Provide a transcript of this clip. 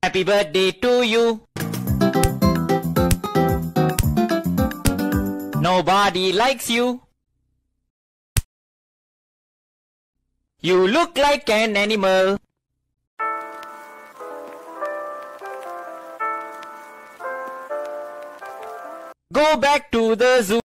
Happy birthday to you. Nobody likes you. You look like an animal. Go back to the zoo.